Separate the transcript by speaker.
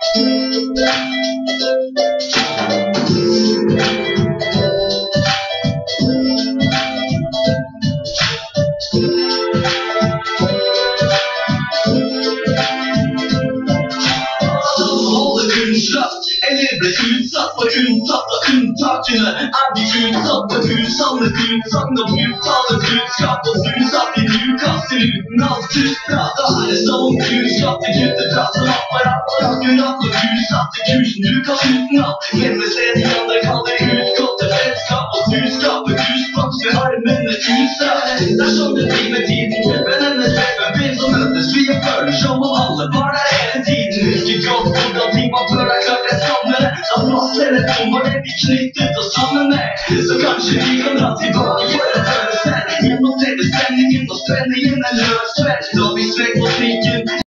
Speaker 1: Eller ble utsatt for unntatt av unntakene. De utsatte husene, utsagn og uttale budskap, og du satt i Newcastle uten alt tusprat. Da det sånn kunnskap til gutteplass som apparat for akkurat når du satte kursen. Du kan uten alt glemme stedet de andre kaller utgått til fredskap og truskapet husbaks med armene utstrakt. Dersom du driver tiden, men hennes veven så møtes vi og føler som om alle var der hele tiden. Husker godt hvordan ting var før deg, klart jeg savner det. Da plass eller tom var det vi knyttet oss sammen med. Så kanskje vi kan dra tilbake for å føle selv gjennom TV-sendingen og spenningen en løs kveld. Da vi svekk på trikken